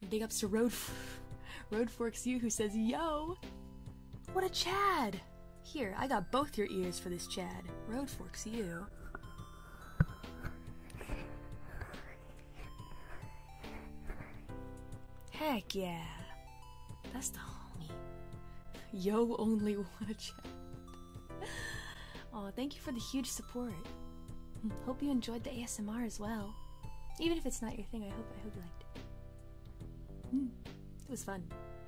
Big ups to Road Forks You, who says, yo! What a Chad! Here, I got both your ears for this Chad. Road Forks You. Heck yeah! That's the homie. Yo, only what a Chad. Aw, thank you for the huge support. Hope you enjoyed the ASMR as well. Even if it's not your thing, I hope you liked it. It was fun.